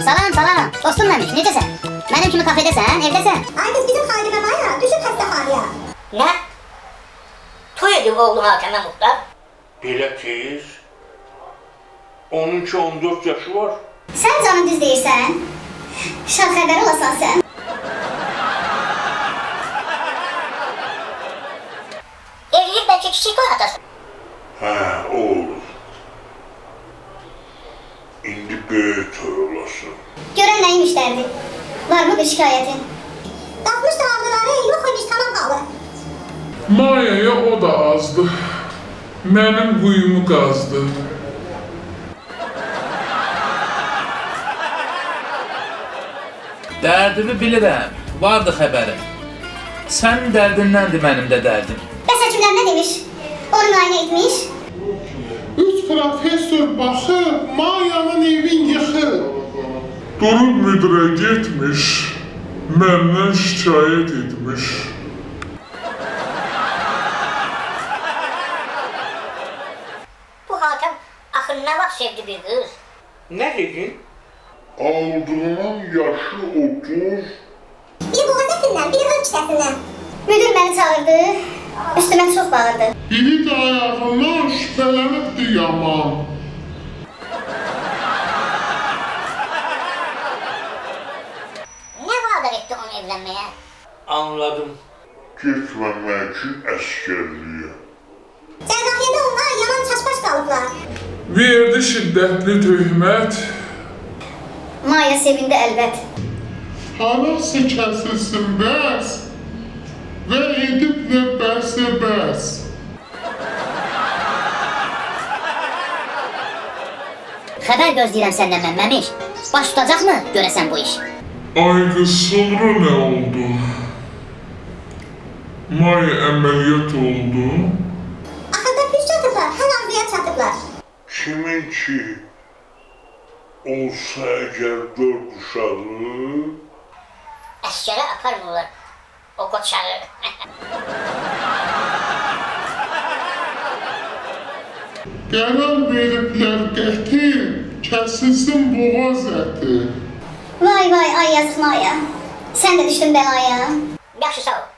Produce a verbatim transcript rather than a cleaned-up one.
Salam, salam. Dostum Məmiş, necəsən? Mənim kimi kafedəsən, evdəsən? Ay qız, bizim Xalifə var ya, düşüb xəstəxanaya. Nə? Toy edib oğlun Hakəmə Muxtar? Belə tez? on iki on dörd yaşı var. Sən canım düz deyirsən. Şad xəbər olasan sən. Evliyib bəlkə kiçik toy atasın. Hə, o olur. İndi böyük toy olasın. Görən nəyim işlərdi? Varmı bir şikayətin? Tapmışdı avdaları, yox imiş, tamam qalır. Mayaya o da azdı. Mənim quyumu qazdı. Dərdimi bilirəm, vardı xəbərim. Sənin dərdindəndir mənim də dərdim. Bəs həkimlər nə demiş? Onu müayinə etmiş? Üç profesör baxıb, Mayanın evin yıxır. Durub müdirə getmiş, məndən şikayət etmiş. Bu Hakəm axı nə vaxt sevdi bir qız? Nə dedin? Aldığının yaşı otuz. Biri boğaz ətindən, biri ön kisəsindən. Müdür məni çağırdı, üstümə çox bağırdı. Biri də ayağından şübhələnibdi yaman. Nə vadar etdi onu evlənməyə? Anladım. Getməmək üçün əskərliyə. Cərrahiyyədə onlar yaman çaşbaş qalıblar. Verdi şiddətli töhmət. Maya sevindi əlbət. Harası kəsilsin bəs və edib nə bəsə bəs. Xəbər gözləyirəm səndən mən Məmiş. Baş tutacaqmı görəsən bu iş? Ay qız, sonra nə oldu? Maya əməliyyat oldu. Axırda püş çatıblar, həl arzuya çatıblar. Kimin ki olsa əgər dörd uşağı, Əskərə aparmırlar o qoçağı. qərar veriblər qəti, kəsilsin boğaz əti. Vay vay, ay yazıq Maya. Sən də düşdün bəlaya. Yaxşı sağ ol.